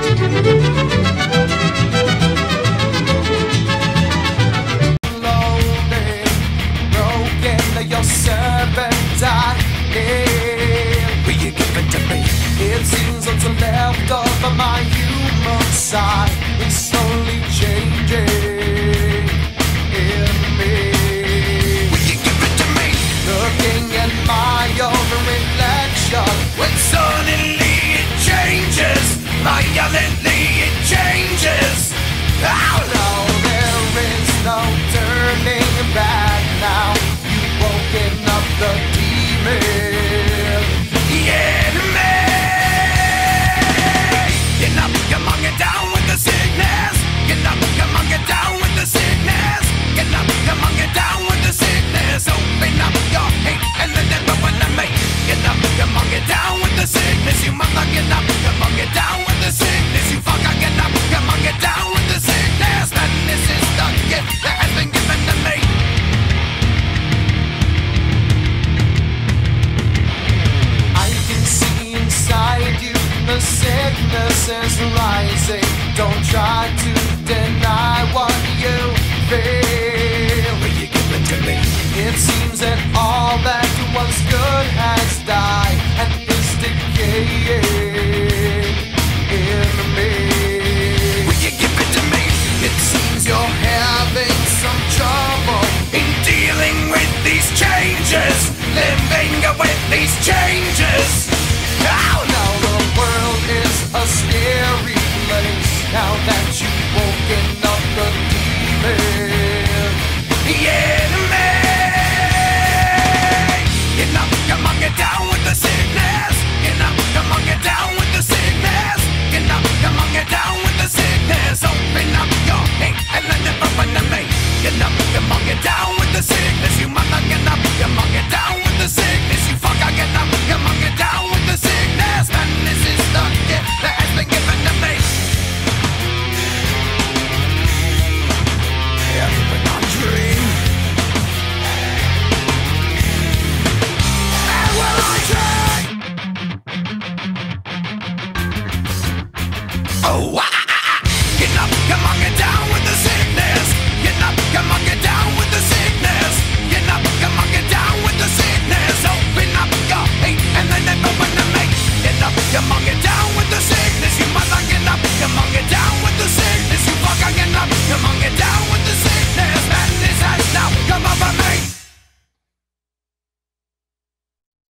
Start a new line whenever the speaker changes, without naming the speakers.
Your servant died. Will you give it to me? It seems what's left of my human side is slowly changing in me. Will you give it to me? Looking at my own reflection, when suddenly it changes, violently it changes. Oh no, there is no turning back now. Woken up the demon, the enemy. Get up, come on, get down with the sickness. Get up, come on, get down with the sickness. Get up, come on, get down with the sickness. Open up your hate and the devil will make. Get up, come on, get down with the sickness. You mother, get up, come on, get down with the sickness. You fucker, get up, come on, get down with the sickness. Madness is the gift that has been given to me. The sickness is rising. Don't try to deny what you feel. Will you give it to me? It seems that all that was good has died and is decaying in me. Will you give it to me? It seems you're having some trouble in dealing with these changes, living with these changes. Oh no, the world is a scary place now that you've woken up the demon, the enemy. Get up, come on, get down with the sickness. Get up, come on, get down with the sickness. Get up, come on, get down with the sickness. Open up your hate and let it open to me. Get up, come on, get down with the sickness. You mother, get up, come on, get down with the sickness. You fucker, get up, come on, get down with the sickness. And this is the gift that has been given to me. Everything I dream, and will I take? Oh, wow.